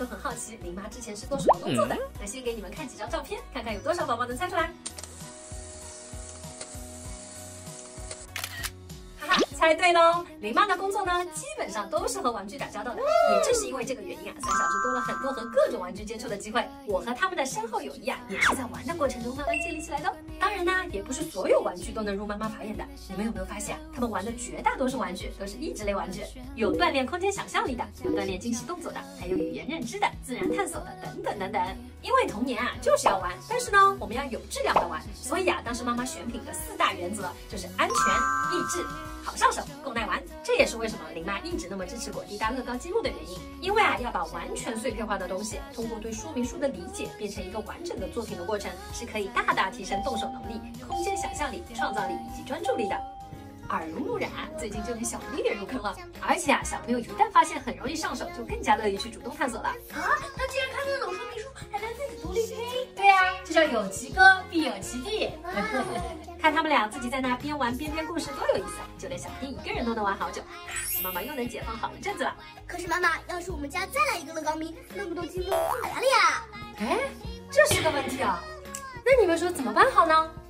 都很好奇林妈之前是做什么工作的。那先给你们看几张照片，看看有多少宝宝能猜出来。猜对喽！林妈的工作呢，基本上都是和玩具打交道的。也正是因为这个原因啊，3小时多了很多和各种玩具接触的机会。我和他们的深厚友谊啊，也是在玩的过程中慢慢建立起来的。当然呢，也不是所有玩具都能入妈妈法眼的。你们有没有发现，他们玩的绝大多数玩具都是益智类玩具，有锻炼空间想象力的，有锻炼精细动作的，还有语言认知的、自然探索的，等等等等。因为童年啊就是要玩，但是呢，我们要有质量的玩。所以啊，当时妈妈选品的4大原则就是安全、益智、好上手、够耐玩。这也是为什么林妈一直那么支持果滴答乐高积木的原因。因为啊，要把完全碎片化的东西，通过对说明书的理解，变成一个完整的作品的过程，是可以大大提升动手能力、空间想象力、创造力以及专注力的。耳濡目染，最近就连小明也入坑了。而且啊，小朋友一旦发现很容易上手，就更加乐意去主动探索了。 啊，他既然看得懂说明书，还能自己独立飞？ 对呀，这叫有其哥必有其弟。看他们俩自己在那边玩边编故事多有意思，就连小丁一个人都能玩好久。妈妈又能解放好一阵子了。 可是妈妈，要是我们家再来一个乐高迷，那么多积木从哪里呀？ 哎，这是个问题啊。那你们说怎么办好呢？